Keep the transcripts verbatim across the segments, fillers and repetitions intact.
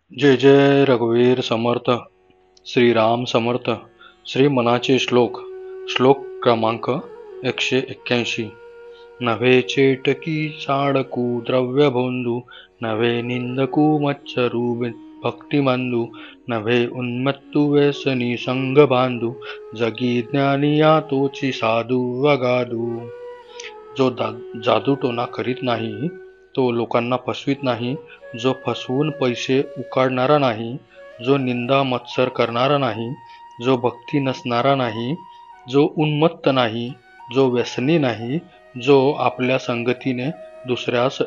जय जय रघुवीर समर्थ. श्रीराम समर्थ. श्री मनाचे श्लोक. श्लोक क्रमांक एकशे एक्क्याऐंशी. नव्हे चेटकी साडकू द्रव्यभोंदू, नव्हे निंदकू मत्सरू भक्तिमंदू, नव्हे उन्मत्तू व्यसनी संग बांधू, जगी ज्ञानी या तोची साधू वगादू. जो जादूटोना करीत नाही, तो लोकांना फसवीत नाही, जो फसवून पैसे उकाडणारा नाही, जो निंदा मत्सर करणारा नाही, जो भक्ती नसणारा नाही, जो उन्मत्त नाही, जो व्यसनी नाही, जो आपल्या संगतीने दुसऱ्यास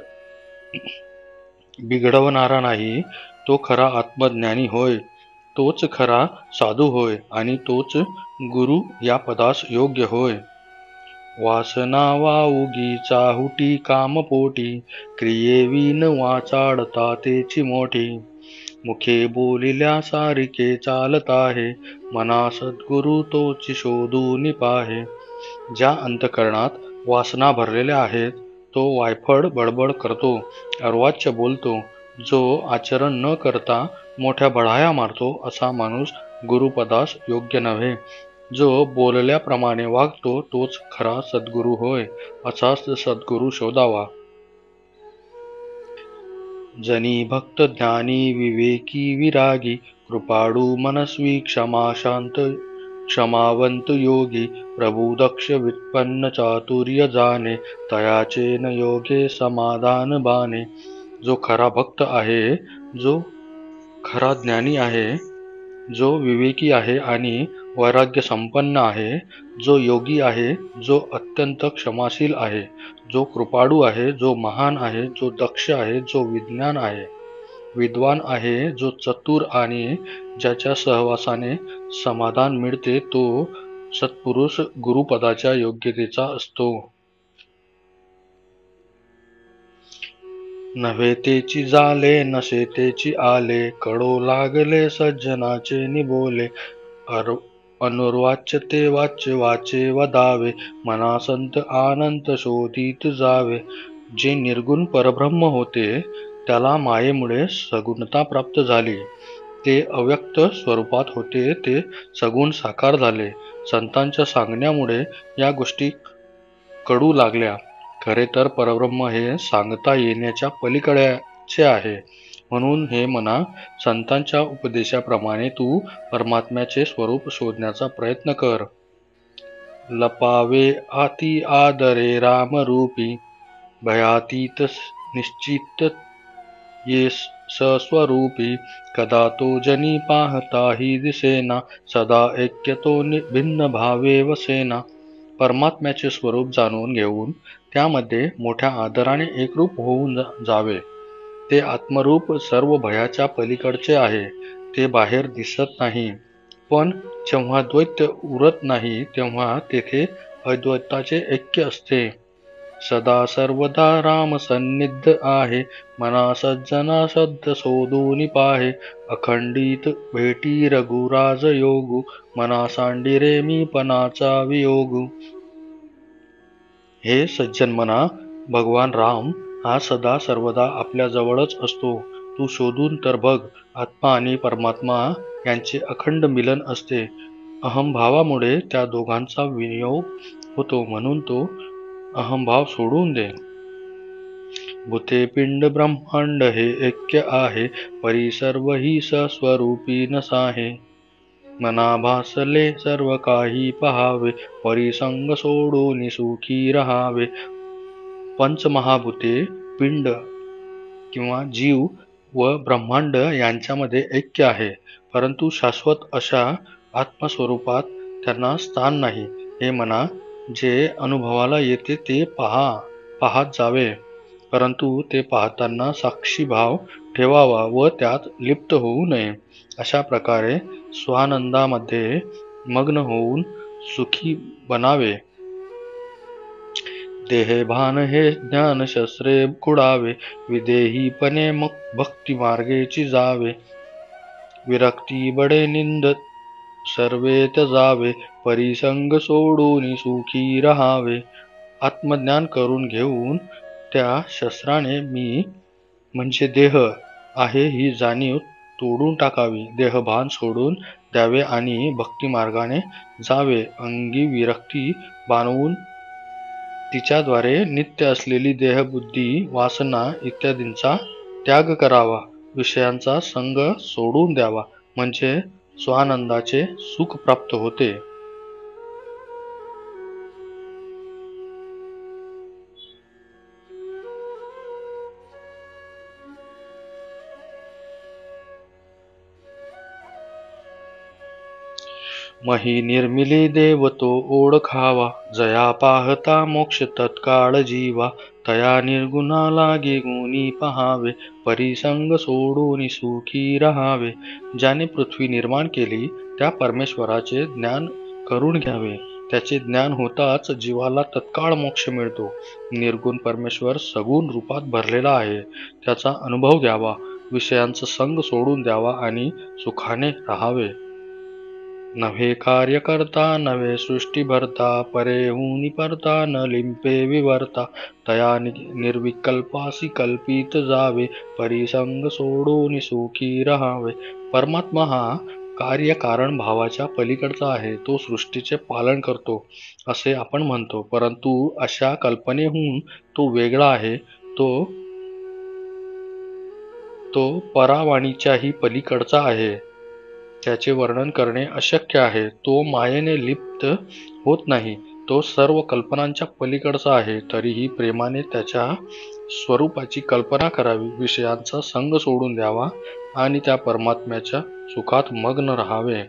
बिघडवणारा नाही, तो खरा आत्मज्ञानी होय. तोच खरा साधू होय आणि तोच गुरु या पदास योग्य होय. वासना वाउगी चाहुटी कामपोटी, क्रियेविन वाचाडता तेची मोठी. मुखे बोलिल्या सारिके चालत आहे, मना सद्गुरु तोची शोधून पाहे. ज्या अंतकरणात वासना भरलेल्या आहेत, तो वायफळ बडबड करतो, अर्वाच्य बोलतो. जो आचरण न करता मोठ्या बढाया मारतो, असा माणूस गुरुपदास योग्य नव्हे. जो बोलल्याप्रमाणे वागतो, तोच खरा सद्गुरु होय. असाच सद्गुरु शोधावा. जनी भक्त ज्ञानी विवेकी विरागी, कृपाळू मनस्वी क्षमा शांत क्षमावंत योगी, प्रभू दक्ष व्युत्पन्न चातुर्य जाणे, तयाचे न योगे समाधान बाणे. जो खरा भक्त आहे, जो खरा ज्ञानी आहे, जो विवेकी आहे आणि वैराग्य संपन्न आहे, जो योगी आहे, जो अत्यंत क्षमाशील आहे, जो कृपाळू आहे, जो महान आहे, जो दक्ष आहे, जो विज्ञान आहे विद्वान आहे, जो चतुर आणि ज्याच्या सहवासाने समाधान मिळते, तो सत्पुरुष गुरुपदाच्या योग्यतेचा असतो. नव्हे तेची झाले नसे तेची आले, कडो लागले सज्जनाचे निबोले. अनुर्वाच्य ते वाच्य वाचे वदावे, मना संत आनंत शोधित जावे. जे निर्गुण परब्रह्म होते, त्याला मायेमुळे सगुणता प्राप्त झाली. ते अव्यक्त स्वरूपात होते, ते सगुण साकार झाले. संतांच्या सांगण्यामुळे या गोष्टी कडू लागल्या. खरे तर परब्रह्म हे सांगता येण्याच्या पलीकडेचे आहे. म्हणून हे मना, संतांच्या उपदेशाप्रमाणे तू परमात्म्याचे स्वरूप शोधण्याचा प्रयत्न कर. लपावे आती आदरे रामरूपी, भयातीत निश्चित ये सस्वरूपी. कदा तो जनी पाहताही दिसेना, सदा ऐक्यतो भिन्न भावे वसेना. परमात्म्याचे स्वरूप जाणून घेऊन त्यामध्ये मोठ्या आदराने एकरूप होऊन जावे. ते आत्मरूप सर्व भयाच्या पलीकडचे आहे. ते बाहेर दिसत नाही, पण जेव्हा द्वैत उरत नाही, तेव्हा तेथे अद्वैताचे ऐक्य असते. सदा सर्वदा राम सन्निध आहे, मना सज्जना सद्ध शोधून पाहे. अखंडित भेटी रघुराज योगू, मना सांडिरे मी पणाचा वियोगू. हे सज्जन मना, भगवान राम हा सदा सर्वदा आपल्या जवळच असतो. तू शोधून तर बघ. आत्मा आणि परमात्मा यांचे अखंड मिलन असते. अहंभावामुळे त्या दोघांचा वियोग होतो, म्हणून तो अहंभाव सोडून दे. भूते पिंड ब्रह्मांड हे ऐक्य आहे, परी सर्व ही सस्वरूपी नसाहे. मना भासले सर्व काही पहावे, परी संग सोडून सुखी रहावे. पंचमहाभूते, पिंड किंवा जीव व ब्रह्मांड यांच्यामध्ये ऐक्य आहे, परंतु शाश्वत अशा आत्मस्वरूपात त्यांना स्थान नाही. हे मना, जे अनुभवाला येते ते पहा पाहत जावे, परंतु ते पाहताना साक्षीभाव ठेवावा व त्यात लिप्त होऊ नये. अशा प्रकारे स्वानंदामध्ये मग्न होऊन सुखी बनावे. देहभान हे ज्ञान शस्त्रे कुडावे, विदेहीपणे मग भक्ती मार्गेची जावे. विरक्ती बडे निंद सर्वे त्याजावे, परिसंग सोडून सुखी रहावे. आत्मज्ञान करून घेऊन त्या शस्त्राने मी म्हणजे देह आहे ही जाणीव तोडून टाकावी, देहभान सोडून द्यावे आणि भक्ती मार्गाने जावे. अंगी विरक्ती बाणवून तिच्याद्वारे नित्य असलेली देहबुद्धी वासना इत्यादींचा त्याग करावा. विषयांचा संग सोडून द्यावा, म्हणजे स्वानंदाचे सुख प्राप्त होते. मही निर्मिली देव तो ओळखावा, जया पाहता मोक्ष तत्काळ जीवा. तया निर्गुणा लागे गुणी पहावे, परिसंग सोडून सुखी राहावे. ज्याने पृथ्वी निर्माण केली त्या परमेश्वराचे ज्ञान करून घ्यावे. त्याचे ज्ञान होताच जीवाला तत्काळ मोक्ष मिळतो. निर्गुण परमेश्वर सगुण रूपात भरलेला आहे, त्याचा अनुभव घ्यावा. विषयांचा संग सोडून द्यावा आणि सुखाने राहावे. नव्हे कार्य करता नव्हे सृष्टी भरता, परेहूनी परता न लिंपे विवर्ता. तया निर्विकल्पासी कल्पित जावे, परिसंग सोडून सुखी राहावे. परमात्मा हा कार्यकारण भावाच्या पलीकडचा आहे. तो सृष्टीचे पालन करतो असे आपण म्हणतो, परंतु अशा कल्पनेहून तो वेगळा आहे. तो तो परावाणीच्याही पलीकडचा आहे. त्याचे वर्णन करणे अशक्य आहे. तो मायेने लिप्त होत नाही. तो सर्व कल्पनांच्या पलीकडचा आहे. तरीही प्रेमाने त्याच्या स्वरूपाची कल्पना करावी. विषयांचा संग सोडून द्यावा आणि त्या परमात्म्याच्या सुखात मग्न राहावे.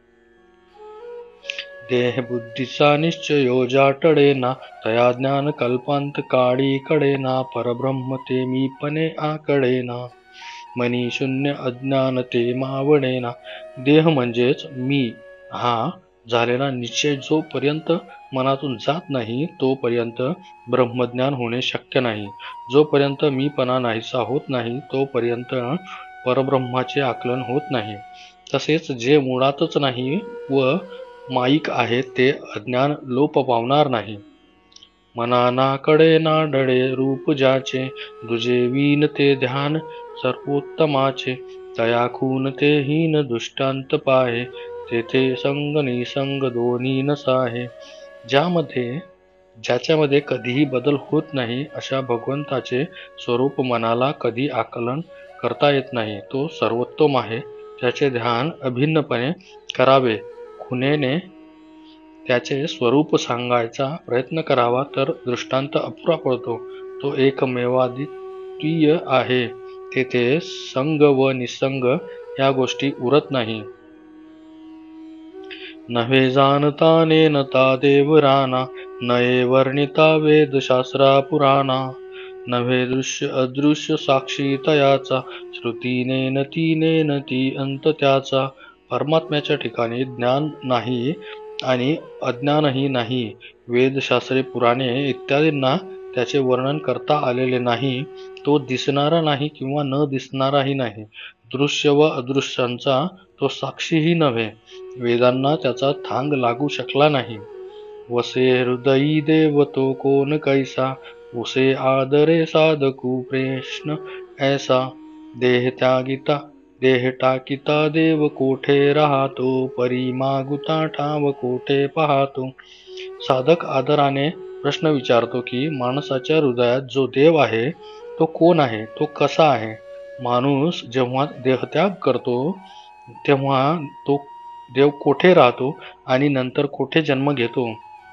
देह बुद्धीचा निश्चयो जाटडेना, तया ज्ञान कल्पांत काळी कडेना. परब्रह्म ते मीपणे आकडेना, मनी शून्य अज्ञान ते मावडेना. देह म्हणजेच मी हा झालेला निश्चय जोपर्यंत मनातून जात नाही तोपर्यंत ब्रह्मज्ञान होणे शक्य नाही. जोपर्यंत मीपणा नाहीसा होत नाही तोपर्यंत परब्रह्माचे आकलन होत नाही. तसेच जे मुळातच नाही व माईक आहे ते अज्ञान लोप पावणार नाही. मनाना कडे ना डळे रूप ज्याचे, दुजे वीन ते ध्यान सर्वोत्तमाचे. तया खून ते हीन दृष्टांत पाहे, तेथे संग निसंग दोन्ही नसाहे. ज्यामध्ये ज्याच्यामध्ये कधीही बदल होत नाही अशा भगवंताचे स्वरूप मनाला कधी आकलन करता येत नाही. तो सर्वोत्तम आहे. त्याचे ध्यान अभिन्नपणे करावे. खुनेने त्याचे स्वरूप सांगायचा प्रयत्न करावा तर दृष्टांत अपुरा पडतो. तो एकमेवाद्वितीय आहे. तेथे संग व निसंग या गोष्टी उरत नाही. नव्हे जाणता नेनता देव राना, नये वर्णिता वेद शास्त्रा पुराणा. नव्हे दृश्य अदृश्य साक्षी तयाचा, श्रुतीने नती नेनती अंत त्याचा. परमात्म्याच्या ठिकाणी ज्ञान नाही आणि अज्ञानही नाही. वेदशास्त्रे पुराणे इत्यादींना त्याचे वर्णन करता आलेले नाही. तो दिसणारा नाही किंवा न दिसणाराही नाही. दृश्य व अदृश्यांचा तो साक्षीही नव्हे. वेदांना त्याचा थांग लागू शकला नाही. वसे हृदयी देव तो कोण कैसा, उसे आदरे साधकू प्रश्न ऐसा. देह त्यागिता देह टाकिता देव कोठे राहतो, परी मागुता ठाव कोठे पाहतो. साधक आदराने प्रश्न विचारतो की माणसाच्या हृदयात जो देव आहे तो कोण आहे, तो कसा आहे. माणूस जेव्हा देहत्याग करतो तेव्हा तो देव कोठे राहतो आणि नंतर कोठे जन्म घेतो.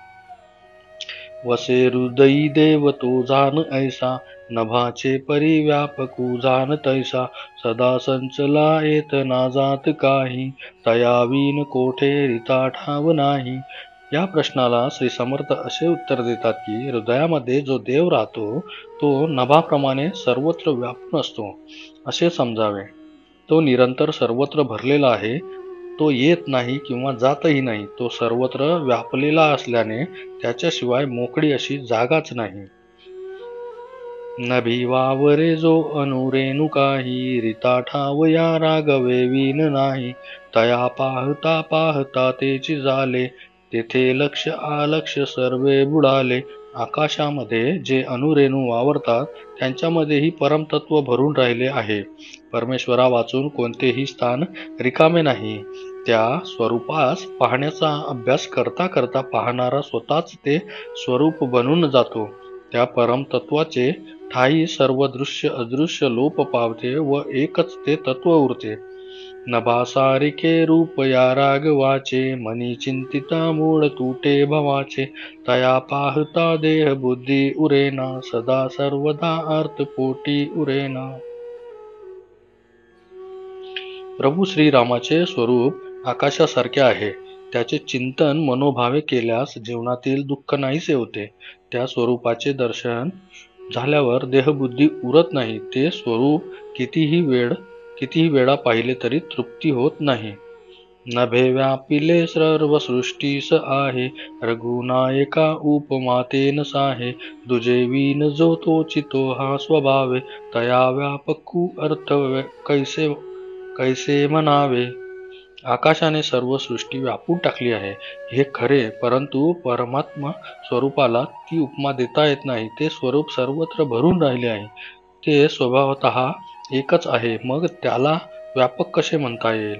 वसे हृदयी देव तो जाण ऐसा, नभाचे परिव्यापकू जाण तैसा. सदा संचला येत ना जात काही, तयावीन कोठे रिता ठाव नाही. या प्रश्नाला श्री समर्थ असे उत्तर देतात की हृदयामध्ये जो देव राहतो तो नभाप्रमाणे सर्वत्र व्यापून असतो असे समजावे. तो निरंतर सर्वत्र भरलेला आहे. तो येत नाही किंवा जातही नाही. तो सर्वत्र व्यापलेला असल्याने त्याच्याशिवाय मोकळी अशी जागाच नाही. नभी वावरे जो अनुरेणु काही, रिता ठाव या रागवे वीन नाही. तया पाहता पाहता तेची झाले, तेथे लक्ष आलक्ष सर्वे बुडाले. आकाशामध्ये जे अणुरेणू वावरतात त्यांच्यामध्येही परमतत्व भरून राहिले आहे. परमेश्वरा वाचून कोणतेही स्थान रिकामे नाही. त्या स्वरूपास पाहण्याचा अभ्यास करता करता पाहणारा स्वतःच ते स्वरूप बनून जातो. त्या परमतत्वाचे ठाई सर्व दृश्य अदृश्य लोप पावते व एकच ते तत्व उरते. नभासारिखे रूप या राघवाचे, मनी चिंतिता मूळ तुटे भवाचे. तया पाहता देह बुद्धी उरेना, सदा सर्वदा अर्थ पोटी उरेना. प्रभू श्रीरामाचे स्वरूप आकाशासारखे आहे. त्याचे चिंतन मनोभावे केल्यास जीवनातील दुःख नाहीसे होते. त्या स्वरूपाचे दर्शन झाल्यावर देहबुद्धी उरत नाही. ते स्वरूप कितीही वेळ कितीही वेळा पाहिले तरी तृप्ती होत नाही. नभे व्यापिले सर्व सृष्टीस आहे, रघुनायका उपमातेन साहे. दुजे विन जो तोचितो हा स्वभावे, तया व्यापकू अर्थ कैसे कैसे म्हणावे. आकाशाने सर्व सृष्टी व्यापून टाकली आहे हे खरे, परंतु परमात्मा स्वरूपाला ती उपमा देता येत नाही. ते स्वरूप सर्वत्र भरून राहिले आहे. ते स्वभावतः एकच आहे, मग त्याला व्यापक कसे म्हणता येईल.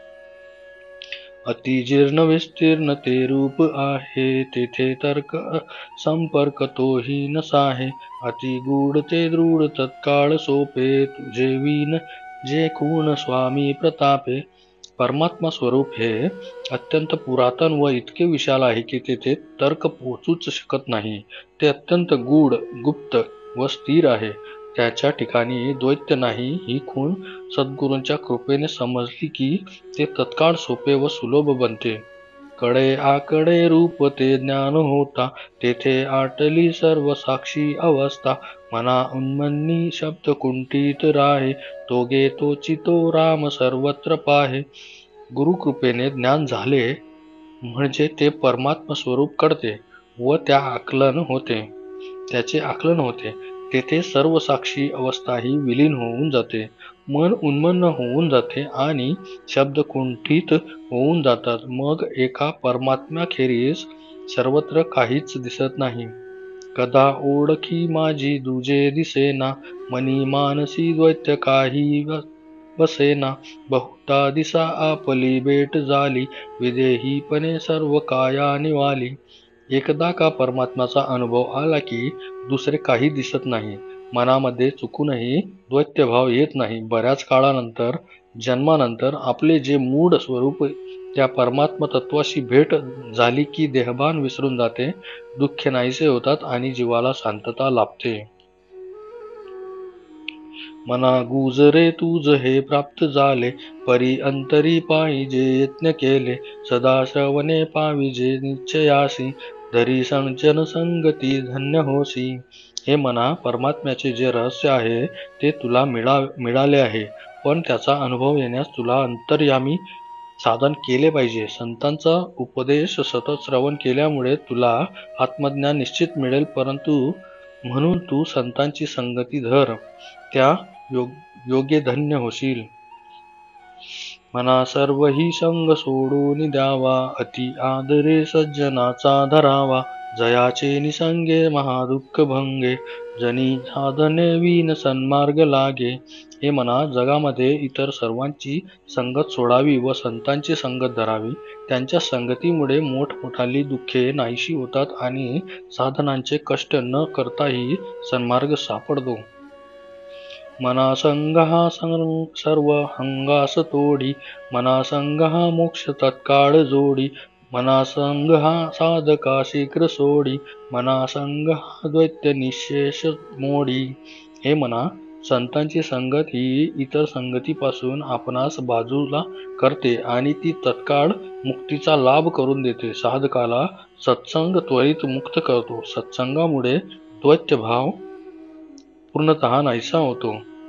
अतिजीर्ण विस्तीर्ण ते रूप आहे, तेथे तर्क संपर्क तोही नसाहे. अति गूढ ते दृढ तत्काळ सोपे, तुझे विन जे खूण स्वामी प्रतापे. परमात्मा स्वरूप हे अत्यंत पुरातन व इतके विशाल आहे की तेथे तर्क पोचूच शकत नाही. ते अत्यंत गूढ गुप्त व स्थिर आहे. त्याच्या ठिकाणी द्वैत नाही ही खूण सद्गुरूंच्या कृपेने समजली की ते तत्काळ सोपे व सुलभ बनते. कडे आकडे रूप ते ज्ञान होता, तेथे आटली सर्व साक्षी अवस्था. मना उन्मन्नी शब्द कुंठित राहे, तोगे तोचितो राम सर्वत्र पाहे. गुरुकृपेने ज्ञान झाले म्हणजे ते परमात्म स्वरूप कळते व त्या आकलन होते त्याचे आकलन होते. तेथे सर्व साक्षी अवस्थाही विलीन होऊन जाते. मन उन्मन्न होऊन जाते आणि शब्द कुंठित होऊन जातात. मग एका परमात्म्याखेरीज सर्वत्र काहीच दिसत नाही. कदा ओळखी माझी दुजे दिसेना, मनी मानसी द्वैत काही बसेना. बहुता दिसा आपली भेट झाली, विदेहीपणे सर्व काया निवाली. एकदा का परमात्म्याचा अनुभव आला की दुसरे काही दिसत नाही. मनामध्ये चुकूनही द्वैत्यभाव येत नाही. बऱ्याच काळानंतर जन्मानंतर आपले जे मूळ स्वरूप त्या परमात्म तत्वाशी भेट झाली की देहभान विसरून जाते, दुःखे नाहीसे होतात आणि जीवाला शांतता लाभते. मना गुजरे तुझ हे प्राप्त झाले, परी अंतरी पाहिजे यत्न केले. सदा श्रवणे पाविजे निश्चयासी, धरी संजन संगती धन्य होसी. हे मना, परमात्म्याचे जे रहस्य आहे ते तुला मिळा मिळाले आहे, पण त्याचा अनुभव येण्यास तुला अंतर्यामी साधन केले पाहिजे. संतांचा उपदेश सतत श्रवण केल्यामुळे तुला आत्मज्ञान निश्चित मिळेल, परंतु म्हणून तू संतांची संगती धर, त्या योग योगे धन्य होशील. मना सर्व ही संग सोडून द्यावा, अति आदरे सज्जनाचा धरावा. जयाचे निसंगे महादुःख भंगे, जनी साधने विन सन्मार्ग लागे. हे मना, जगामध्ये इतर सर्वांची संगत सोडावी व संतांची संगत धरावी. त्यांच्या संगतीमुळे मोठमोठाली दुःखे नाहीशी होतात आणि साधनांचे कष्ट न करताही सन्मार्ग सापडतो. मना संग हा सर्व हंगास तोडी, मना संग हा मोक्ष तत्काळ जोडी. मना संग हा साधका शीघ्र सोडी, मना संग हा द्वैत निशेष मोडी. हे मना, संतांची संगत ही इतर संगतीपासून आपणास बाजूला करते आणि ती तत्काळ मुक्तीचा लाभ करून देते. साधकाला सत्संग त्वरित मुक्त करतो. सत्संगामुळे द्वैतभाव पूर्णतः नाहीसा होतो.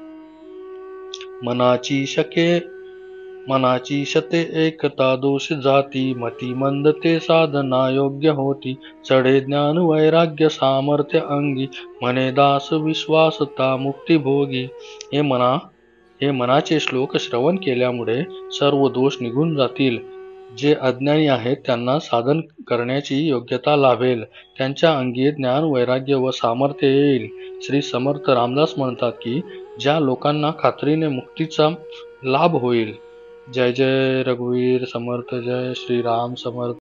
मनाची शके मनाची शते एकता दोष जाती, मती मंद ते साधना योग्य होती. चढे ज्ञान वैराग्य सामर्थ्य अंगी, म्हणे दास विश्वासता मुक्ती भोगी. हे मना हे मनाचे श्लोक श्रवण केल्यामुळे सर्व दोष निघून जातील. जे अज्ञानी आहेत त्यांना साधन करण्याची योग्यता लाभेल. त्यांच्या अंगी ज्ञान, वैराग्य व सामर्थ्य येईल. श्री समर्थ रामदास म्हणतात की ज्या लोकांना खात्रीने मुक्तीचा लाभ होईल. जय जय रघुवीर समर्थ, जय श्री राम समर्थ.